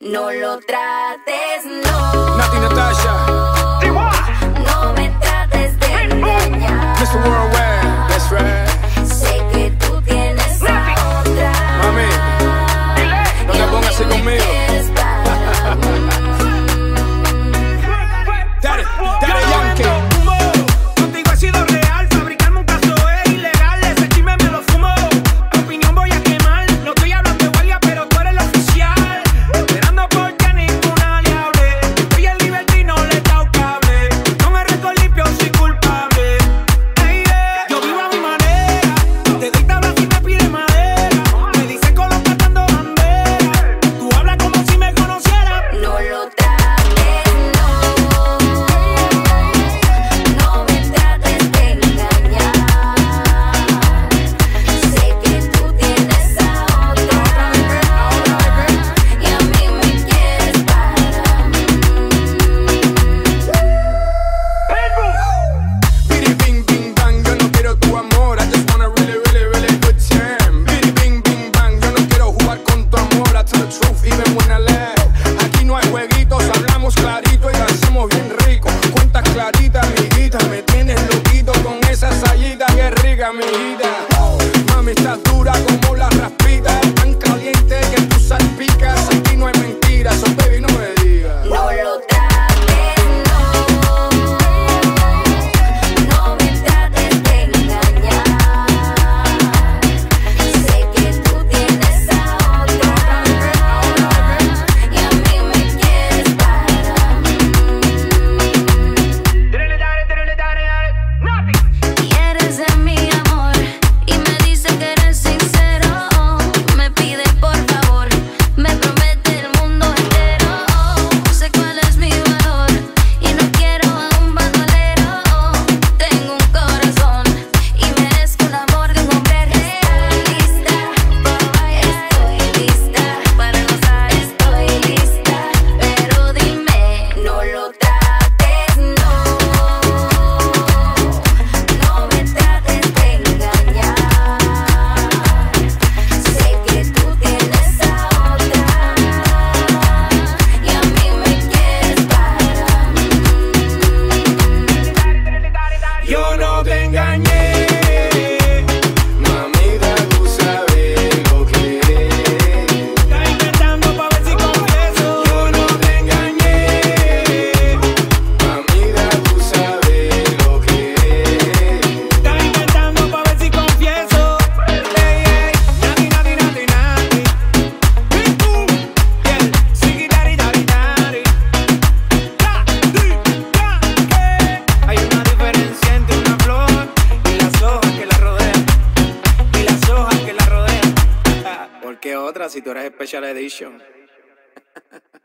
No lo trates, no. Nati Natasha. No me trates de engañar. Mr. Worldwide, that's right. Sé que tú tienes a otra. Mami, no te pongas así conmigo. Daddy Yankee. Contigo he sido real, fabricarme un caso es ilegal. Ese chisme me lo fumo, tu opinión voy a quemar. No estoy hablando de huelga, pero tú eres el oficial. Esperando porque ninguna le hable. Estoy en libertad y no le he dado cable. Con el récord limpio soy culpable. Hey, yeah. Yo vivo a mi manera, te doy tablas y me pide madera. Me dicen colocando bandera. Tú hablas como si me conocieras. No lo trates, no. No me trates de engañar. Sé que tú tienes a otra. Y a mí me quieres para mí. Bidi bing bing bang, yo no quiero tu amor. I just want a really, really, really good time. Bidi bing bing bang, yo no quiero jugar con tu amor. I tell the truth, even when I lie. Aquí no hay jueguitos, hablamos clarito y lo hacemos bien rico. Cuentas claritas, amiguita, me tienes loquito con esa sayita que rica, amiguita. Mami, estás dura como la raspita, tan caliente que tú salpicas. Aquí no hay mentiras, so baby, no me digas. No lo trates, no. No me trates de engañar. Sé que tú tienes a otra. Y a mí me quieres para mí. Quieres de mi amor y me dice que eres sincero. Me pide por favor, me promete el mundo entero. Sé cuál es mi valor y no quiero a un bandolero. Tengo un corazón y merezco un amor de un hombre real. Lista, estoy lista para gozar, estoy lista. Pero dime, no lo trates, no. No me trates de engañar. Sé que tú tienes a otra. Y a mí me quieres para mí. Yo no te engañé. Mamita, tú sabes lo que es. Estás inventando pa' ver si confieso. Yo no te engañé. Mamita, tú sabes lo que es. Estás inventando pa' ver si confieso. Ey, ey, nati, nati, nati, nati. Big boom, yeah. Sigi, dari, dari, dari. Da, di, da, que. Hay una diferencia entre una flor y las hojas que la rodean. Y las hojas que la rodean. ¿Por qué otra si tú eres Special Edition?